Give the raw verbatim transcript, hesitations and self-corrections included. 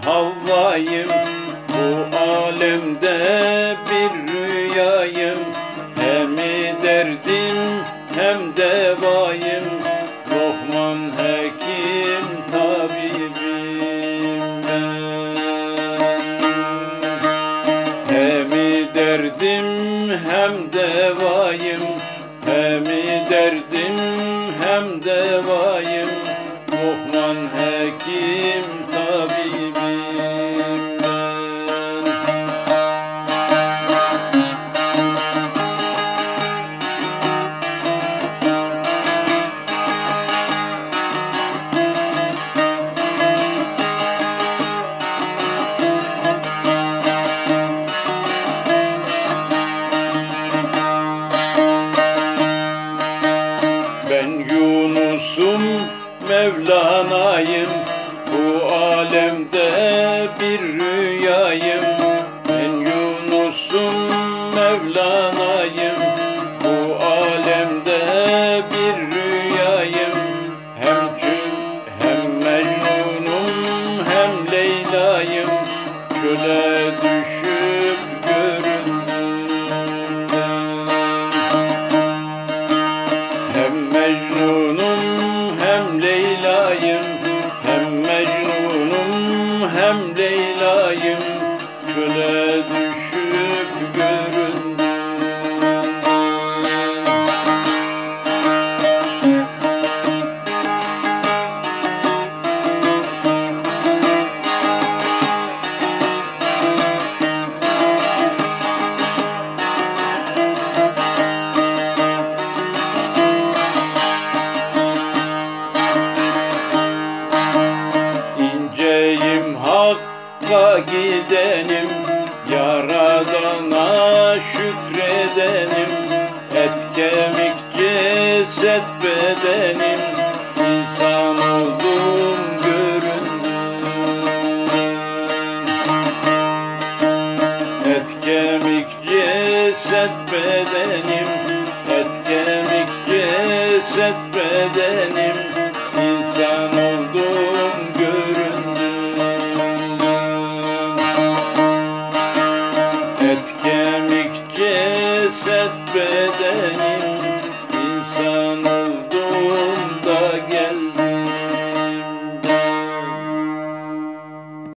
Havvayım, bu alemde bir rüyayım. Hem derdim hem devayım, Lokman hekim tabibim ben. Hem derdim hem devayım, hem derdim hem devayım, Lokman hekim tabibim ben. Ben Yunus'um, Mevlana'yım, bu alemde bir rüyayım. Ben Yunus'um, Mevlana'yım, bu alemde bir rüyayım. Hem Kül hem Mecnun'um hem Leyla'yım, çöle düşüp göründüm ben. Hem Mecnun'um hem Leyla'yım, hem Mecnun'um hem Leyla'yım, çöle düşüp göründüm. İnceyim, Hakk'a gidenim, Yaradana şükredenim. Et kemik ceset bedenim, İnsan oldum göründüm. Et kemik ceset bedenim, et kemik ceset bedenim,